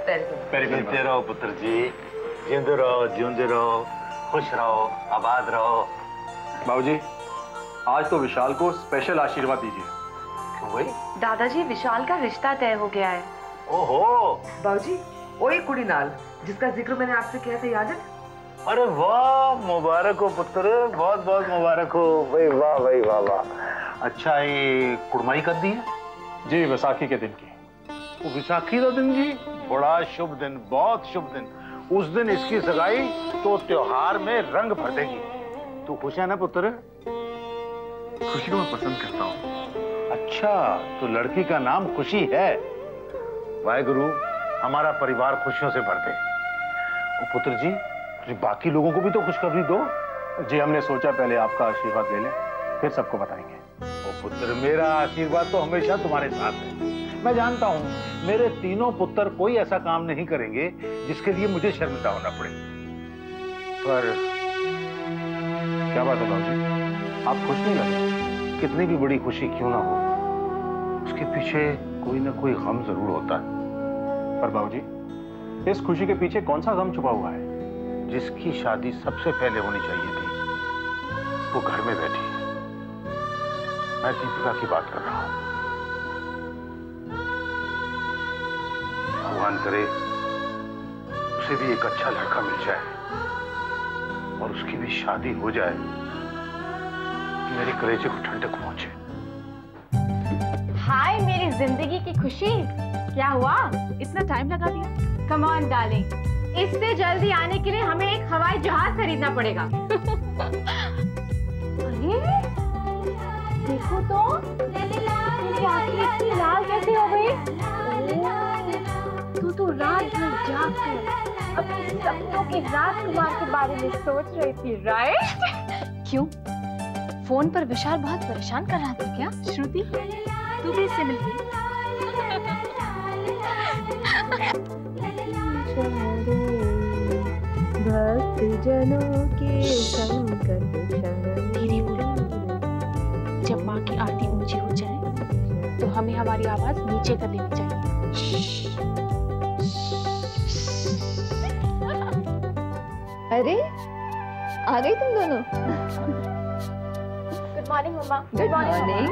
जीते रहो पुत्र जी, जिंदे रहो, खुश रहो, आबाद रहो। बाबूजी, आज तो विशाल को स्पेशल आशीर्वाद दीजिए। क्यों भाई? दादाजी, विशाल का रिश्ता तय हो गया है। ओहो बाबूजी, वही कुड़ी नाल जिसका जिक्र मैंने आपसे किया था, याद है? अरे वाह, मुबारक हो पुत्र, बहुत बहुत मुबारक हो भाई, वाह भाई वाह वाह। अच्छा, ये कुड़माई कब दी है? जी, वैसाखी के दिन की। विसाखी का दिन जी? बड़ा शुभ दिन, बहुत शुभ दिन। उस दिन इसकी सगाई तो त्योहार में रंग भर देगी। तू खुश है ना पुत्र? खुशी को मैं पसंद करता हूँ। अच्छा, तो लड़की का नाम खुशी है। वाहेगुरु हमारा परिवार खुशियों से भर दे। और पुत्र जी, बाकी लोगों को भी तो खुशखबरी दो। जी, हमने सोचा पहले आपका आशीर्वाद ले लें, फिर सबको बताएंगे। ओ पुत्र, मेरा आशीर्वाद तो हमेशा तुम्हारे साथ है। मैं जानता हूँ मेरे तीनों पुत्र कोई ऐसा काम नहीं करेंगे जिसके लिए मुझे शर्मिंदा होना पड़े। पर क्या बात है बाबूजी, आप खुश नहीं लगे? कितनी भी बड़ी खुशी क्यों ना हो, उसके पीछे कोई ना कोई गम जरूर होता है। पर बाबूजी, इस खुशी के पीछे कौन सा गम छुपा हुआ है? जिसकी शादी सबसे पहले होनी चाहिए थी, वो घर में बैठी है। मैं दीपिका की बात कर रहा हूँ। भगवान करे उसे भी एक अच्छा लड़का मिल जाए और उसकी भी शादी हो जाए, मेरे कलेजे को ठंडक पहुंचे। हाय मेरी जिंदगी की खुशी, क्या हुआ? इतना टाइम लगा दिया? कम ऑन डार्लिंग, इससे जल्दी आने के लिए हमें एक हवाई जहाज खरीदना पड़ेगा। अरे देखो तो, मेरी आंखें इतनी लाल कैसे हो गई? तू रात भर जाग कर अपने सपनों के राजकुमार के बारे में सोच रही थी, राइट? क्यों? फोन पर विशाल बहुत परेशान कर रहा था क्या? श्रुति, तू भी इससे मिल गई? भक्तजनों के संकट धीरे बोलो। जब माँ की आरती ऊंची हो जाए तो हमें हमारी आवाज नीचे कर लेनी चाहिए। अरे आ गई तुम दोनों। Good morning mumma. Good morning.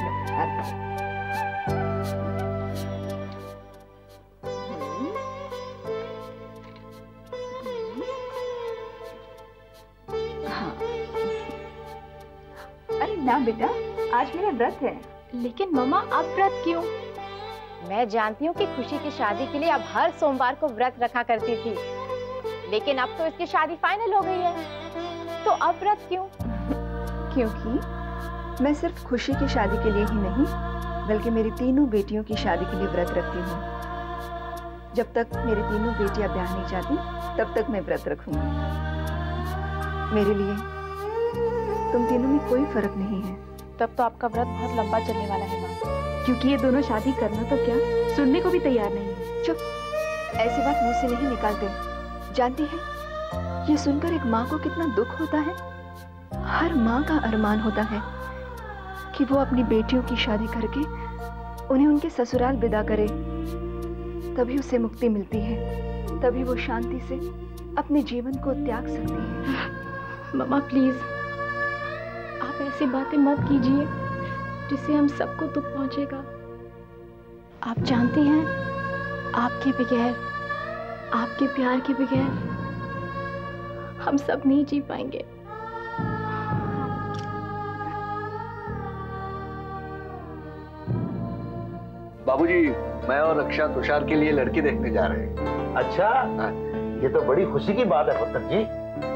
अरे ना बेटा, आज मेरा व्रत है। लेकिन मम्मा, अब व्रत क्यों? मैं जानती हूँ कि खुशी की शादी के लिए अब हर सोमवार को व्रत रखा करती थी, लेकिन अब तो इसकी शादी फाइनल हो गई है, तो अब व्रत क्यों? क्योंकि मैं सिर्फ खुशी की शादी के लिए ही नहीं, बल्कि मेरी तीनों बेटियों की शादी के लिए व्रत रखती हूँ। जब तक मेरी तीनों बेटियां ब्याह नहीं जाती, तब तक मैं व्रत रखूंगी। मेरे लिए तुम तीनों में कोई फर्क नहीं है। तब तो आपका व्रत बहुत लंबा चलने वाला है माँ। क्योंकि ये दोनों शादी करना तो क्या, सुनने को भी तैयार नहीं है। चुप, ऐसी बात मुंह से नहीं निकालते। जानती है, ये सुनकर एक माँ को कितना दुख होता है। हर माँ का अरमान होता है कि वो अपनी बेटियों की शादी करके उन्हें उनके ससुराल विदा करे, तभी उसे मुक्ति मिलती है, तभी वो शांति से अपने जीवन को त्याग सकती है। मम्मा प्लीज, आप ऐसी बातें मत कीजिए जिससे हम सबको दुख पहुंचेगा। आप जानती हैं, आपके बगैर, आपके प्यार के बगैर हम सब नहीं जी पाएंगे। बाबूजी, मैं और रक्षा तुषार के लिए लड़की देखने जा रहे हैं। अच्छा, ये तो बड़ी खुशी की बात है पुत्र जी।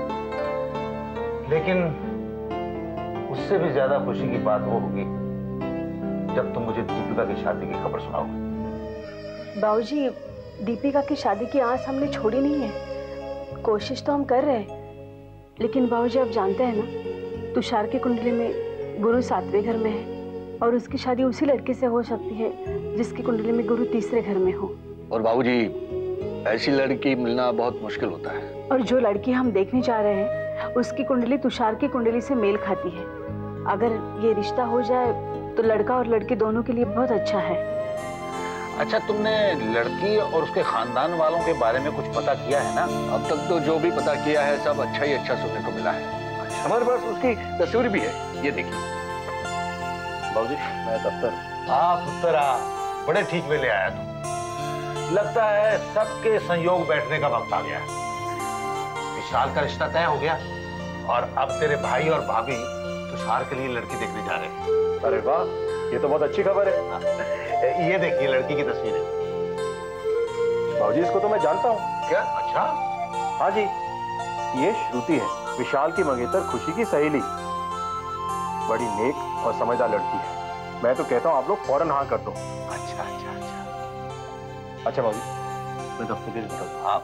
लेकिन उससे भी ज्यादा खुशी की बात वो होगी जब तुम मुझे दीपिका की शादी की खबर सुनाओगे। बाबूजी, दीपिका की शादी की आस हमने छोड़ी नहीं है। कोशिश तो हम कर रहे हैं, लेकिन बाबूजी आप जानते हैं ना, तुषार की कुंडली में गुरु 7वें घर में है और उसकी शादी उसी लड़के से हो सकती है जिसकी कुंडली में गुरु 3रे घर में हो। और बाबूजी, ऐसी लड़की मिलना बहुत मुश्किल होता है। और जो लड़की हम देखने जा रहे हैं उसकी कुंडली तुषार की कुंडली से मेल खाती है। अगर ये रिश्ता हो जाए तो लड़का और लड़की दोनों के लिए बहुत अच्छा है। अच्छा, तुमने लड़की और उसके खानदान वालों के बारे में कुछ पता किया है ना? अब तक तो जो भी पता किया है सब अच्छा ही अच्छा सुनने को मिला है। हमारे पास उसकी तस्वीर भी है, ये देखिए। बाबूजी मैं दफ्तर। हाँ पुत्र, बड़े ठीक में ले आया तू। लगता है सबके संयोग बैठने का वक्त आ गया। विशाल का रिश्ता तय हो गया और अब तेरे भाई और भाभी तुषार के लिए लड़की देखने जा रहे हैं। अरे वाह, ये तो बहुत अच्छी खबर है। ये देखिए लड़की की तस्वीर है। बाबूजी इसको तो मैं जानता हूँ। क्या? अच्छा। हाँ जी, ये श्रुति है, विशाल की मंगेतर खुशी की सहेली। बड़ी नेक और समझदार लड़की है। मैं तो कहता हूँ आप लोग फौरन हाँ कर दो। अच्छा अच्छा अच्छा। अच्छा बाबूजी मैं दफ्तर के लिए आप।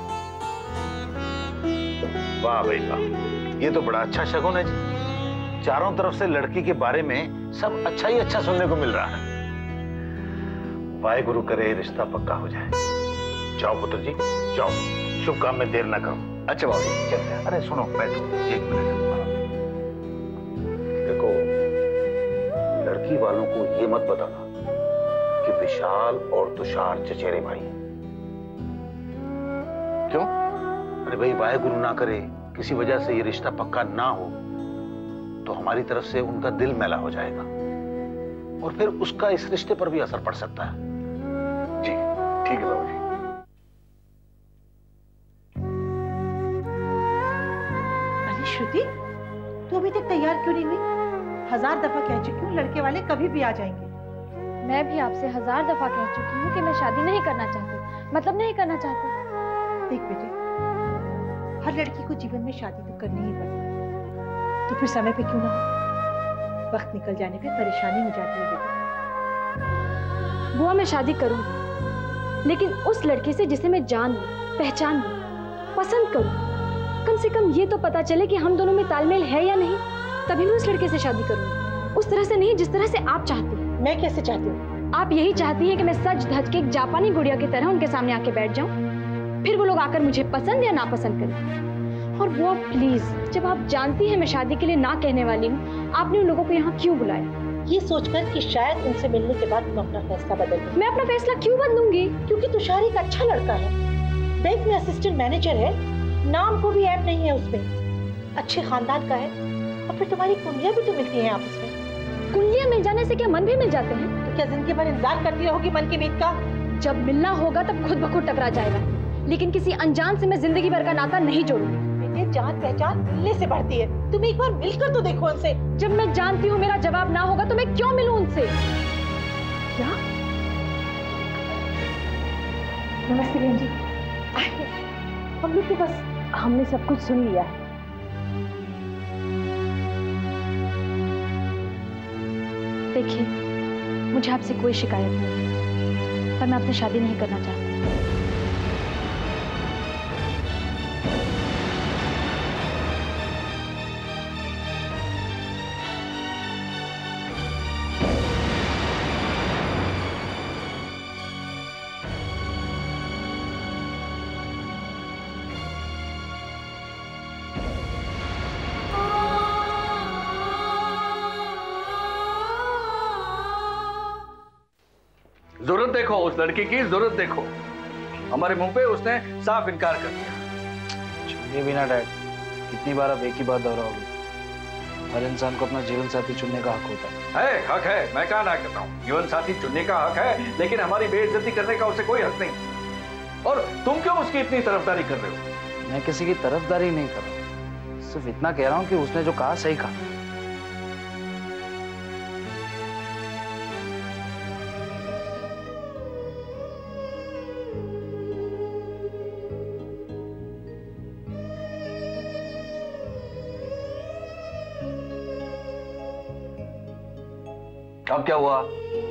वाह भाई वाह, ये तो बड़ा अच्छा शगुन है जी। चारों तरफ से लड़की के बारे में सब अच्छा ही अच्छा सुनने को मिल रहा है। वाहेगुरु करे रिश्ता पक्का हो जाए। जाओ पुत्र जी जाओ, शुभ काम में देर ना करो। अच्छा बाबूजी चलते हैं। अरे सुनो, बैठो एक मिनट। देखो, लड़की वालों को ये मत बताना कि विशाल और तुषार चचेरे भाई। क्यों? अरे भाई, वाहेगुरु ना करे किसी वजह से ये रिश्ता पक्का ना हो तो हमारी तरफ से उनका दिल मैला हो जाएगा और फिर उसका इस रिश्ते पर भी असर पड़ सकता है। जी ठीक है बाबूजी। अरे श्रुति, तू अभी तक तैयार क्यों नहीं हुई? 1000 दफा कह चुकी हूँ लड़के वाले कभी भी आ जाएंगे। मैं भी आपसे 1000 दफा कह चुकी हूँ कि मैं शादी नहीं करना चाहती, मतलब नहीं करना चाहती। देख बेटे, हर लड़की को जीवन में शादी तो करनी ही पड़ती है, तो फिर समय पे क्यों ना हो? वक्त निकल जाने पे परेशानी हो जाती है बेटे। बुआ मैं शादी करूंगी, लेकिन उस लड़की से जिसे मैं जान लूं, पहचान लूं, पसंद करूं। कम से कम ये तो पता चले कि हम दोनों में तालमेल है या नहीं, तभी मैं उस लड़के से शादी करूंगी। उस तरह से नहीं जिस तरह से आप चाहती हैं। मैं कैसे चाहती हूँ? आप यही चाहती हैं कि मैं सज धज के एक जापानी गुड़िया की तरह उनके सामने आके बैठ जाऊं, फिर वो लोग आकर मुझे पसंद या नापसंद करें। और वो प्लीज, जब आप जानती हैं मैं शादी के लिए ना कहने वाली हूँ, आपने उन लोगों को यहाँ क्यों बुलाया? ये सोचकर कि शायद उनसे मिलने के बाद तुम अपना फैसला बदल दो। मैं अपना फैसला क्यों बदलूंगी? क्योंकि तुषार एक अच्छा लड़का है, बैंक में असिस्टेंट मैनेजर है, नाम को भी ऐप नहीं है उसमें, अच्छे खानदान का है, और फिर तुम्हारी कुंडलियां भी तो मिलती हैं आपस में। कुंडलियां मिल जाने से क्या मन भी मिल जाते हैं? तो क्या जिंदगी भर इंतजार करती रहोगी मन की मीत का? जब मिलना होगा तब खुद ब खुद टकरा जाएगा, लेकिन किसी अनजान से मैं जिंदगी भर का नाता नहीं जोड़ूंगी। बेटे, जान पहचान मिलने से बढ़ती है, तुम एक बार मिलकर तो देखो उनसे। जब मैं जानती हूँ मेरा जवाब ना होगा तो मैं क्यों मिलूं उनसे? क्या? नमस्ते बहन जी। हम लोग तो बस, हमने सब कुछ सुन लिया है। देखिए, मुझे आपसे कोई शिकायत नहीं, पर मैं आपसे शादी नहीं करना चाहती। जरूरत देखो उस लड़की की, जरूरत देखो। हमारे मुंह पे उसने साफ इनकार कर दिया। चुनिए बिना डैड, कितनी बार आप एक ही बात दोहराओगे? हर इंसान को अपना जीवन साथी चुनने का हक होता है। हक है, मैं कहा ना करता हूँ। जीवन साथी चुनने का हक है, लेकिन हमारी बेइज्जती करने का उसे कोई हक नहीं। और तुम क्यों उसकी इतनी तरफदारी कर रहे हो? मैं किसी की तरफदारी नहीं कर रहा, सिर्फ इतना कह रहा हूँ कि उसने जो कहा सही कहा। अब क्या हुआ?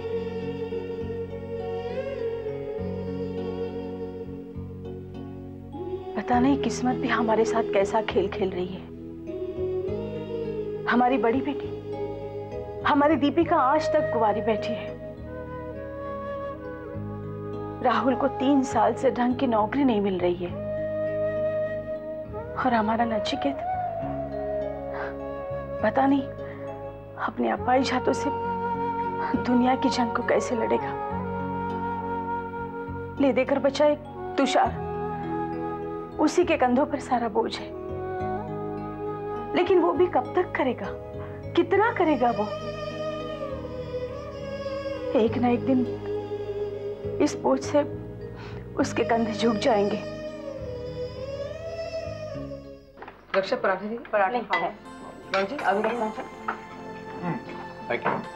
पता नहीं किस्मत भी हमारे साथ कैसा खेल खेल रही है। हमारी बड़ी बेटी, हमारी दीपिका आज तक कुंवारी बैठी है। राहुल को 3 साल से ढंग की नौकरी नहीं मिल रही है, और हमारा नचिकेत पता नहीं अपने अपाहिज हाथों से दुनिया की जंग को कैसे लड़ेगा। ले देकर बचा एक तुषार, उसी के कंधों पर सारा बोझ है। लेकिन वो भी कब तक करेगा, कितना करेगा वो? एक ना एक दिन इस बोझ से उसके कंधे झुक जाएंगे। रक्षा पराठे जी, पराठे खाओ। बाबू जी अभी रखना है। Thank you.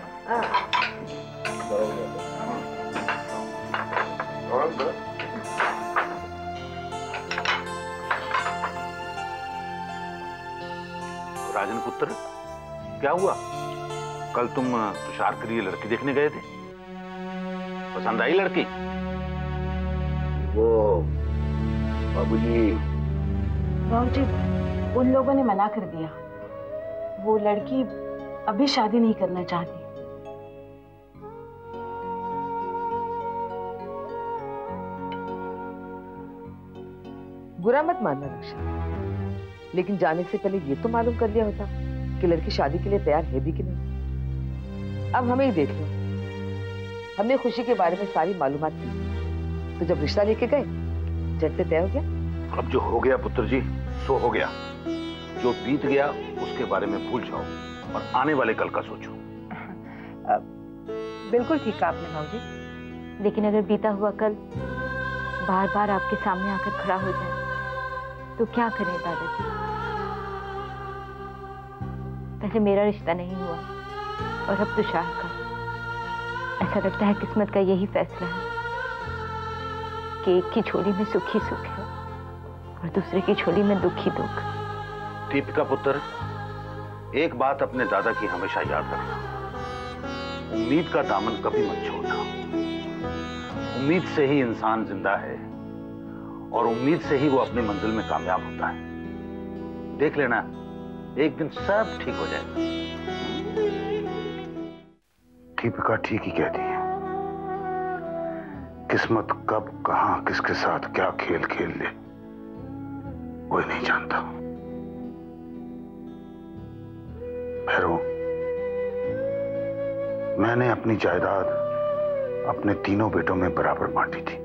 राजन पुत्र, क्या हुआ? कल तुम तुषार के लिए लड़की देखने गए थे, पसंद आई लड़की? वो बाबूजी उन लोगों ने मना कर दिया। वो लड़की अभी शादी नहीं करना चाहती। बुरा मत मानना रक्षा, लेकिन जाने से पहले ये तो मालूम कर लिया होता कि लड़की शादी के लिए तैयार है भी कि नहीं। अब हमें ही देख लो, हमने खुशी के बारे में सारी मालूमात की, तो जब रिश्ता लेके गए झट से तय हो गया। अब जो हो गया पुत्र जी सो हो गया, जो बीत गया उसके बारे में भूल जाओ और आने वाले कल का सोचो। बिल्कुल ठीक कहा आपने भाऊ जी, लेकिन अगर बीता हुआ कल बार बार आपके सामने आकर खड़ा हो जाए तो क्या करें दादाजी? पहले मेरा रिश्ता नहीं हुआ और अब तुषार का। ऐसा लगता है किस्मत का यही फैसला है कि एक की झोली में सुख ही सुख है और दूसरे की झोली में दुख ही दुख। दीपिका पुत्र, एक बात अपने दादा की हमेशा याद रखना, उम्मीद का दामन कभी मत छोड़ना। उम्मीद से ही इंसान जिंदा है और उम्मीद से ही वो अपनी मंजिल में कामयाब होता है। देख लेना, एक दिन सब ठीक हो जाएगा। दीपिका ठीक ही कहती है, किस्मत कब कहां किसके साथ क्या खेल खेल ले कोई नहीं जानता। भैरव, मैंने अपनी जायदाद अपने तीनों बेटों में बराबर बांटी थी।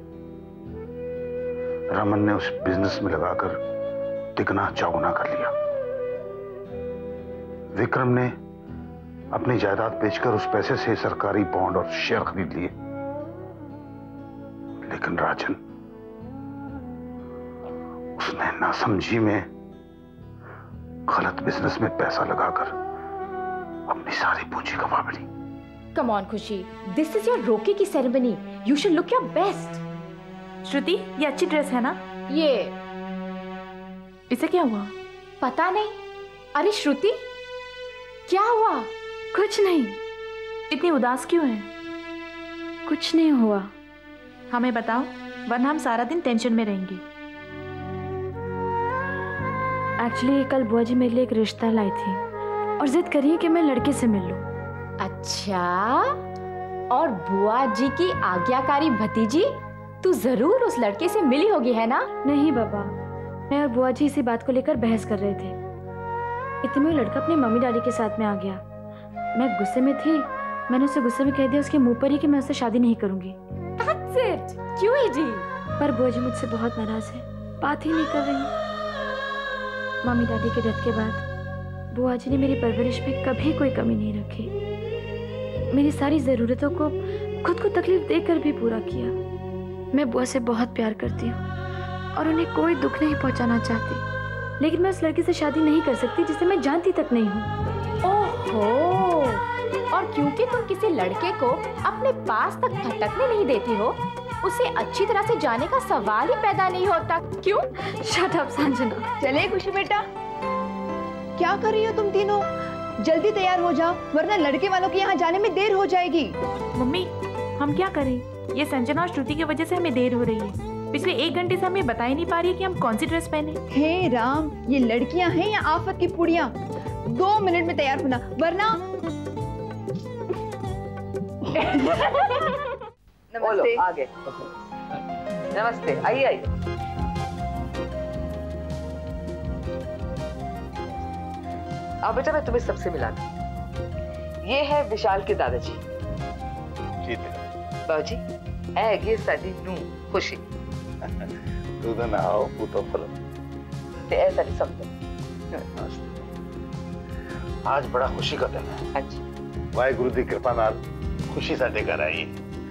रमन ने उस बिजनेस में लगाकर तिगना चौगुना कर लिया। विक्रम ने अपनी जायदाद बेचकर उस पैसे से सरकारी बॉन्ड और शेयर खरीद लिए। लेकिन राजन, उसने नासमझी में गलत बिजनेस में पैसा लगाकर अपनी सारी पूंजी गंवा बैठी। Come on Khushi, this is your रोके की ceremony, you should look your best. Shruti, ये अच्छी ड्रेस है ना? ये इसे क्या हुआ? पता नहीं। अरे श्रुति, क्या हुआ? कुछ नहीं। इतनी उदास क्यों है? कुछ नहीं हुआ। हमें बताओ, वरना हम सारा दिन टेंशन में रहेंगे। एक्चुअली कल बुआ जी मेरे लिए एक रिश्ता लाई थी और जिद करी है कि मैं लड़के से मिल लूं। अच्छा, और बुआ जी की आज्ञाकारी भतीजी, तू जरूर उस लड़के से मिली होगी, है ना? नहीं बाबा, मैं और बुआ जी इसी बात को लेकर बहस कर रहे थे। इतने में लड़का अपनी मम्मी डैडी के साथ में आ गया। मैं गुस्से में थी, मैंने उसे गुस्से में कह दिया उसके मुंह पर ही कि मैं उससे शादी नहीं करूंगी। That's it. क्यों है जी? पर बुआ जी मुझसे बहुत नाराज है, बात ही नहीं कर रही। मम्मी डैडी के डेथ के बाद बुआ जी ने मेरी परवरिश में कभी कोई कमी नहीं रखी। मेरी सारी जरूरतों को खुद को तकलीफ देकर भी पूरा किया। मैं बुआ से बहुत प्यार करती हूँ और उन्हें कोई दुख नहीं पहुँचाना चाहती, लेकिन मैं उस लड़की से शादी नहीं कर सकती जिसे मैं जानती तक नहीं हूँ। ओहो, और क्योंकि तुम किसी लड़के को अपने पास तक भटकने नहीं देती हो, उसे अच्छी तरह से जाने का सवाल ही पैदा नहीं होता। क्यों? Shut up Sanjana. चले खुशी बेटा, क्या कर रही हो तुम तीनों? जल्दी तैयार हो जाओ, वरना लड़के वालों के यहाँ जाने में देर हो जाएगी। मम्मी, हम क्या करें? ये संजना और श्रुति की वजह से हमें देर हो रही है। पिछले 1 घंटे से हमें बता ही नहीं पा रही है कि हम कौन सी ड्रेस पहने। हे राम, ये लड़कियां हैं या आफत की पुड़ियां? 2 मिनट में तैयार होना, वरना नमस्ते। आगे नमस्ते, आइए आइए। अब बेटा मैं तुम्हें सबसे मिला दूं। ये है विशाल के दादाजी। जी बाबूजी, äger साडी नू खुशी तू तो ना आओ पुतो फल ते ऐ साडी समझ आज बड़ा खुशी का दिन है। अच्छा वाहिगुरु दी कृपा नाल खुशी साडे घर आई।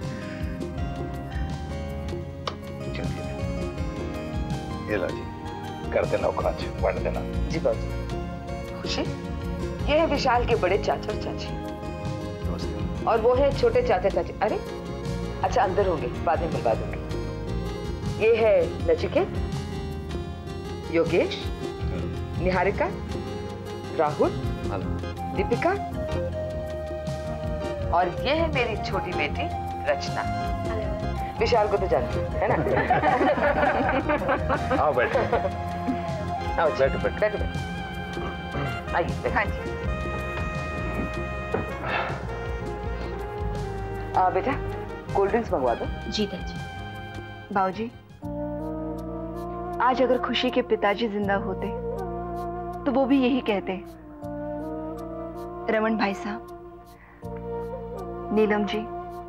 चलिए ये लो जी, कर देना उखाच, वंड देना। जी बाबू। खुशी, ये है विशाल के बड़े चाचा और चाची, और वो है छोटे चाचा चाची। अरे अच्छा, अंदर होंगे, बाद में मिलवा दूंगी। ये है नचिकेत, योगेश, निहारिका, राहुल, दीपिका, और ये है मेरी छोटी बेटी रचना। विशाल को तो जानती है ना? आओ बैठो। आओ बैठो बैठो बैठो बैठो। आइए। हाँ जी। बेटा कोल्ड ड्रिंक्स मंगवा दो। जी दादी। बाबूजी, आज अगर खुशी के पिताजी जिंदा होते तो वो भी यही कहते। रमन भाई साहब, नीलम जी,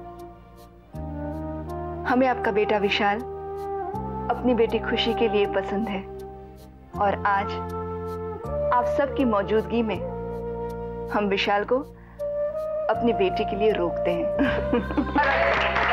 हमें आपका बेटा विशाल अपनी बेटी खुशी के लिए पसंद है, और आज आप सबकी मौजूदगी में हम विशाल को अपनी बेटी के लिए रोकते हैं।